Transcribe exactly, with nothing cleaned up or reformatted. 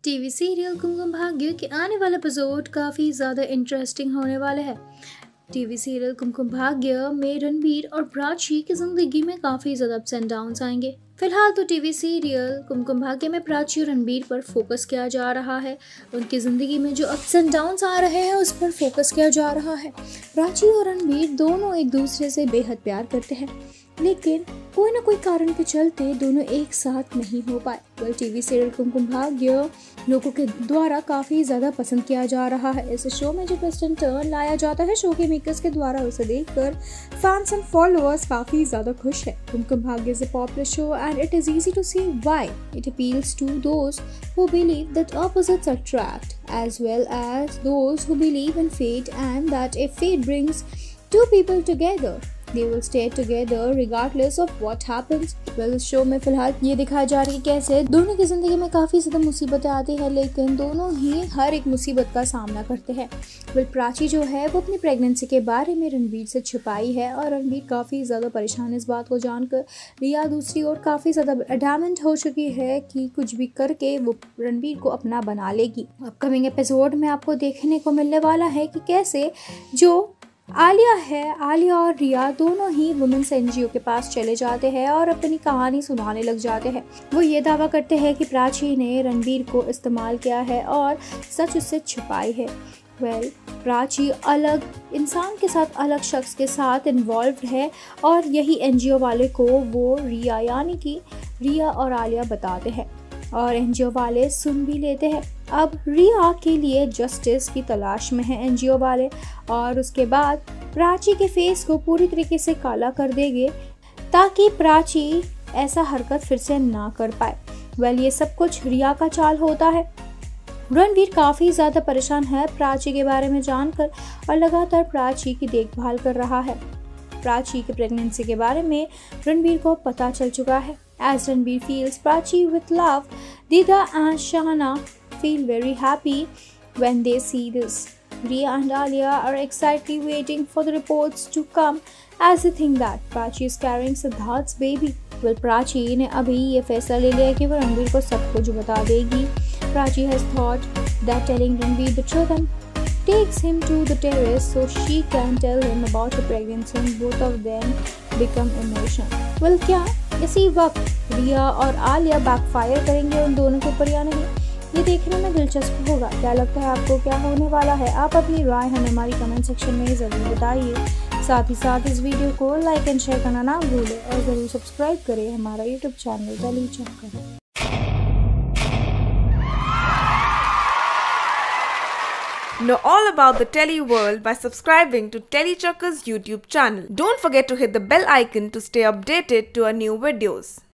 TV serial Kumkum Bhagya के आने वाला एपिसोड काफ़ी ज़्यादा इंटरेस्टिंग होने वाला है। टीवी सीरियल कुमकुम भाग्य में रणबीर और प्राची की ज़िंदगी में काफ़ी ज़्यादा अप्स एंड डाउन्स आएंगे। फिलहाल तो टीवी सीरियल कुमकुम भाग्य में प्राची और रणबीर पर फोकस किया जा रहा है। उनकी ज़िंदगी में जो अप्स एंड डाउन्स आ रहे हैं उस पर फोकस किया जा रहा है। प्राची और रणबीर दोनों एक दूसरे से बेहद प्यार करते हैं, लेकिन कोई ना कोई कारण के चलते दोनों एक साथ नहीं हो पाए। Well TV serial Kumkum Bhagya लोगों के द्वारा काफ़ी ज़्यादा पसंद किया जा रहा है। इस शो में जो ट्विस्ट एंड टर्न लाया जाता है शो के मेकर्स के द्वारा, उसे देखकर फैंस एंड फॉलोअर्स काफ़ी ज़्यादा खुश है। Kumkum Bhagya is a popular show and it is easy to see why it appeals to those who believe that opposites attract, as well as those who believe in fate and that if fate brings two people together, they will stay together regardless of what happens. well, इस show में फिलहाल ये दिखाया जा रही है कैसे दोनों की ज़िंदगी में काफ़ी ज़्यादा मुसीबतें आती हैं, लेकिन दोनों ही हर एक मुसीबत का सामना करते हैं। वेल प्राची जो है वो अपनी प्रेगनेंसी के बारे में रणबीर से छिपाई है और रणबीर काफ़ी ज़्यादा परेशान इस बात को जानकर। रिया दूसरी ओर काफ़ी ज़्यादा एडैमेंट हो चुकी है कि कुछ भी करके वो रणबीर को अपना बना लेगी। अपकमिंग एपिसोड में आपको देखने को मिलने वाला है कि कैसे जो आलिया है, आलिया और रिया दोनों ही वुमेन्स एनजीओ के पास चले जाते हैं और अपनी कहानी सुनाने लग जाते हैं। वो ये दावा करते हैं कि प्राची ने रणबीर को इस्तेमाल किया है और सच उससे छुपाई है। वेल well, प्राची अलग इंसान के साथ अलग शख्स के साथ इन्वॉल्व है और यही एनजीओ वाले को वो रिया यानी कि रिया और आलिया बताते हैं और एनजीओ वाले सुन भी लेते हैं। अब रिया के लिए जस्टिस की तलाश में है एनजीओ वाले और उसके बाद प्राची के फेस को पूरी तरीके से काला कर देंगे ताकि प्राची ऐसा हरकत फिर से ना कर पाए। वेल ये सब कुछ रिया का चाल होता है। रणबीर काफ़ी ज़्यादा परेशान है प्राची के बारे में जानकर और लगातार प्राची की देखभाल कर रहा है। प्राची की प्रेगनेंसी के बारे में रणबीर को पता चल चुका है। As Ranbir feels Prachi with love, Dida and Shahana feel very happy when they see this. Riya and Alia are excitedly waiting for the reports to come as they think that Prachi is carrying Siddharth's baby. Well, Prachi ने अभी ये फैसला ले लिया कि वो रणबीर को सब कुछ बता देगी। Prachi has thought that telling Ranbir the truth and takes him to the terrace so she can tell him about her pregnancy and both of them become emotional. Well, क्या इसी वक्त रिया और आलिया बैकफायर करेंगे उन दोनों के ऊपर या नहीं, ये देखने में दिलचस्प होगा। क्या लगता है आपको क्या होने वाला है? आप अपनी राय हमें हमारी कमेंट सेक्शन में ज़रूर बताइए। साथ ही साथ इस वीडियो को लाइक एंड शेयर करना ना भूलें और ज़रूर सब्सक्राइब करें हमारा YouTube channel tele Chakkar. Know all about the Telly world by subscribing to Telly Chakka's YouTube channel. Don't forget to hit the bell icon to stay updated to our new videos.